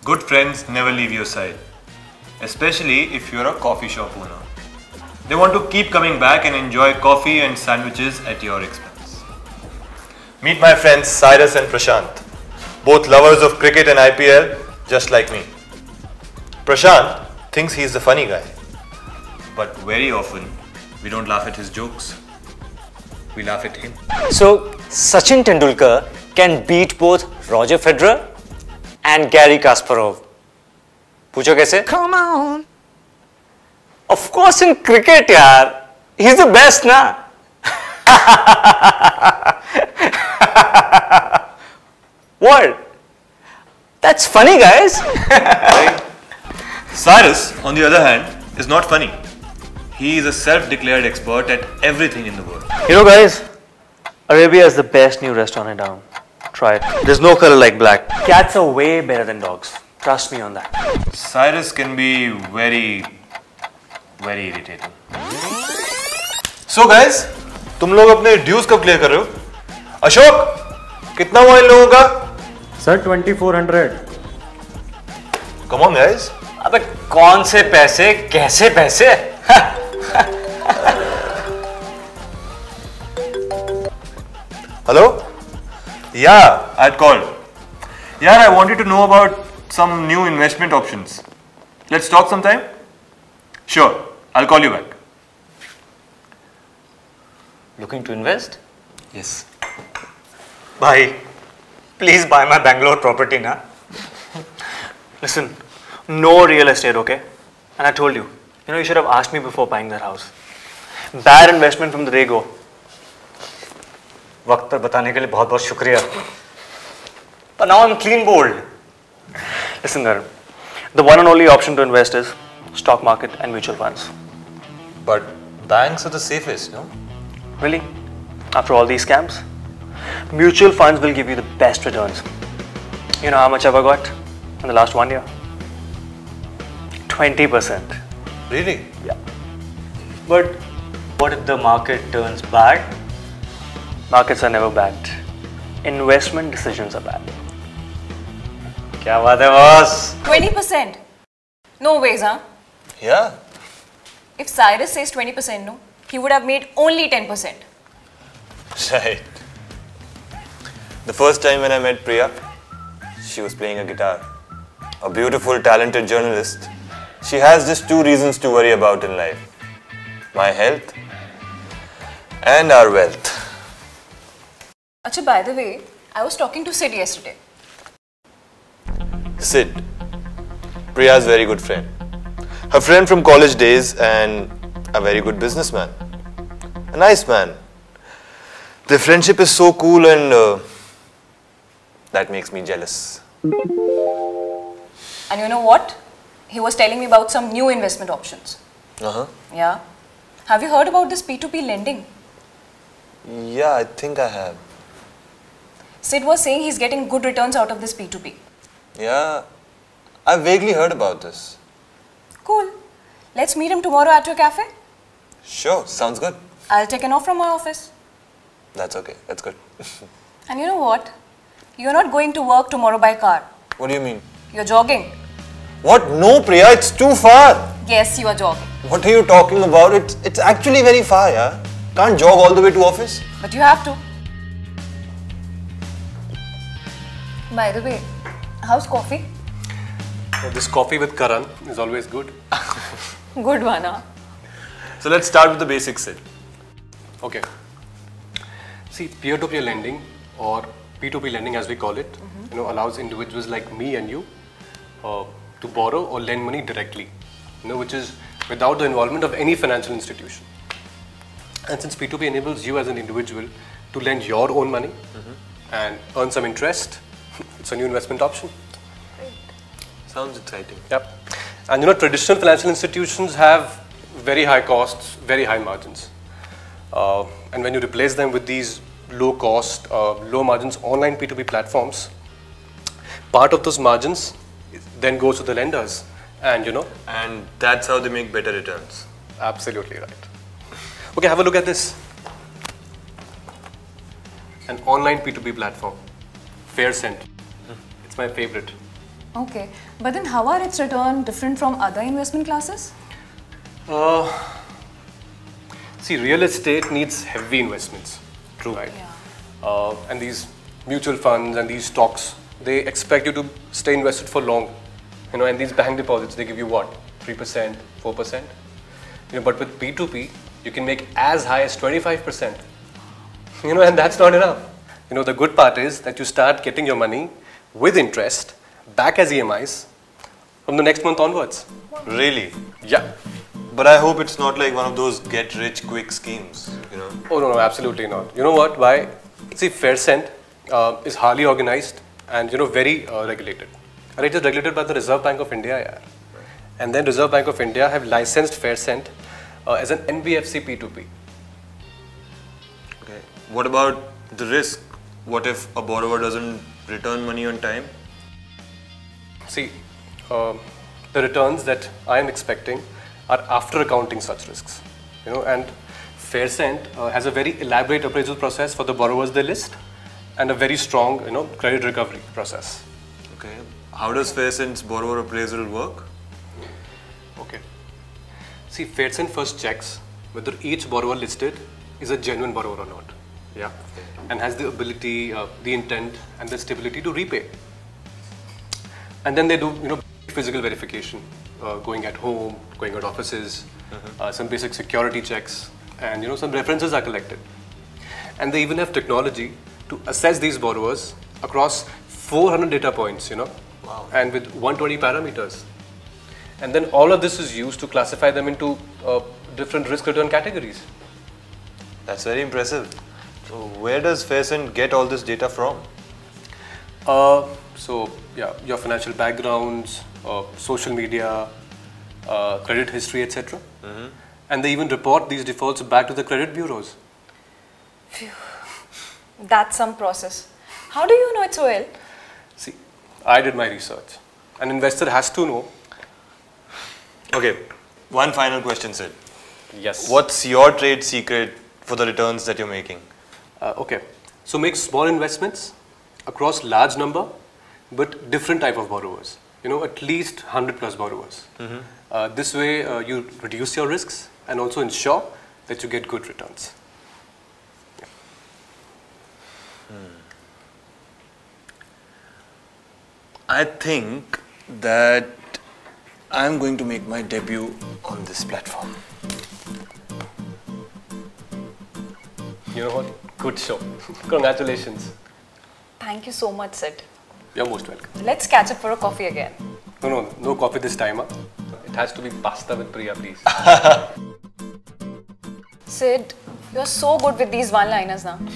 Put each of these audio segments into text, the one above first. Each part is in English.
Good friends never leave your side, especially if you're a coffee shop owner. They want to keep coming back and enjoy coffee and sandwiches at your expense. Meet my friends Cyrus and Prashant, both lovers of cricket and IPL, just like me. Prashant thinks he's the funny guy, but very often we don't laugh at his jokes. We laugh at him. So, Sachin Tendulkar can beat both Roger Federer and Gary Kasparov. पूछो कैसे? Come on. Of course in cricket, yaar. He's the best, na? What? That's funny, guys. Right? Cyrus, on the other hand, is not funny. He is a self-declared expert at everything in the world. You know, guys, Arabia is the best new restaurant in town. Try it. There's no color like black. Cats are way better than dogs. Trust me on that. Cyrus can be very irritating. So guys, तुम लोग अपने dues कब clear कर रहे हो? अशोक, कितना हुआ इन लोगों का? Sir, 2400. Come on guys. अबे कौन से पैसे, कैसे पैसे? Hello? Yeah, I had called. Yeah, I wanted to know about some new investment options. Let's talk sometime? Sure, I'll call you back. Looking to invest? Yes. Bhai, please buy my Bangalore property, na? Listen, no real estate, okay? And I told you, you should have asked me before buying that house. Bad investment from the day-go. वक्त पर बताने के लिए बहुत बहुत शुक्रिया. But now I'm clean bowled. Listen, Dharam, the one and only option to invest is stock market and mutual funds. But banks are the safest, no? Really? After all these scams? Mutual funds will give you the best returns. You know how much have I got in the last 1 year? 20%. Really? Yeah. But what if the market turns bad? Markets are never bad. Investment decisions are bad. क्या बात है boss? 20%? No ways, huh? Yeah. If Cyrus says 20%, no, he would have made only 10%. Right. The first time when I met Priya, she was playing a guitar. A beautiful, talented journalist. She has just 2 reasons to worry about in life. My health and our wealth. Acha, by the way, I was talking to Sid yesterday. Sid, Priya's very good friend. Her friend from college days and a very good businessman. A nice man. Their friendship is so cool and that makes me jealous. And you know what? He was telling me about some new investment options. Uh-huh. Yeah. Have you heard about this P2P lending? Yeah, I think I have. Sid was saying he's getting good returns out of this P2P. Yeah, I vaguely heard about this. Cool. Let's meet him tomorrow at your cafe. Sure, sounds good. I'll take an off from my office. That's okay, that's good. And you know what? You're not going to work tomorrow by car. What do you mean? You're jogging. What? No, Priya, it's too far. Yes, you are jogging. What are you talking about? It's actually very far, yeah? Can't jog all the way to office. But you have to. By the way, how's coffee? This coffee with Karan is always good. Good one, huh? So let's start with the basics, Sid. Okay. See, peer-to-peer lending or P2P lending as we call it, allows individuals like me and you to borrow or lend money directly, which is without the involvement of any financial institution. And since P2P enables you as an individual to lend your own money and earn some interest, it's a new investment option. Sounds exciting. Yep. And traditional financial institutions have very high costs, very high margins. And when you replace them with these low cost, low margins online P2P platforms, part of those margins then goes to the lenders. And And that's how they make better returns. Absolutely right. Okay, have a look at this. An online P2P platform, Faircent. It's my favorite. Okay, but then how are its return different from other investment classes? See, real estate needs heavy investments. True. Right? Yeah. And these mutual funds and these stocks, they expect you to stay invested for long. And these bank deposits, they give you what? 3%, 4%? But with P2P, you can make as high as 25%. And that's not enough. The good part is that you start getting your money with interest back as EMIs from the next month onwards. Really? Yeah. But I hope it's not like one of those get-rich-quick schemes, Oh, no, absolutely not. You know what? Why? See, Faircent is highly organized and, very regulated. And it is regulated by the Reserve Bank of India. Yeah. And then Reserve Bank of India have licensed Faircent as an NBFC P2P. Okay. What about the risk? What if a borrower doesn't return money on time? See, the returns that I am expecting are after accounting such risks. And Faircent has a very elaborate appraisal process for the borrowers they list and a very strong, credit recovery process. Okay. How does Faircent's borrower appraisal work? Okay. See, Faircent first checks whether each borrower listed is a genuine borrower or not. Yeah. And has the ability, the intent, and the stability to repay. And then they do, physical verification, going at home, going at offices, some basic security checks, and some references are collected. And they even have technology to assess these borrowers across 400 data points, Wow. and with 120 parameters. And then all of this is used to classify them into different risk return categories. That's very impressive. So where does Faircent get all this data from? So yeah, your financial backgrounds, social media, credit history, etc. And they even report these defaults back to the credit bureaus. Phew. That's some process. How do you know it so well? See, I did my research. An investor has to know. Okay, one final question, Sid. Yes. What's your trade secret for the returns that you're making? Okay, so make small investments across large number, but different type of borrowers. At least 100 plus borrowers. This way, you reduce your risks and also ensure that you get good returns. I think that I'm going to make my debut on this platform. You know what? Good show. Congratulations. Thank you so much, Sid. You're most welcome. Let's catch up for a coffee again. No coffee this time. Huh? It has to be pasta with Priya, please. Sid, you're so good with these one-liners now.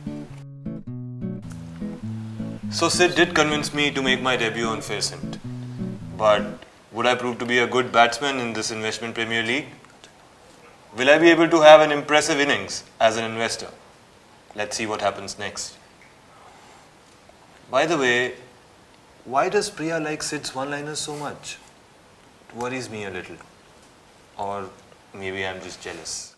So Sid did convince me to make my debut on Faircent. But would I prove to be a good batsman in this investment Premier League? Will I be able to have an impressive innings as an investor? Let's see what happens next. By the way, why does Priya like Sid's one-liners so much? It worries me a little. Or maybe I'm just jealous.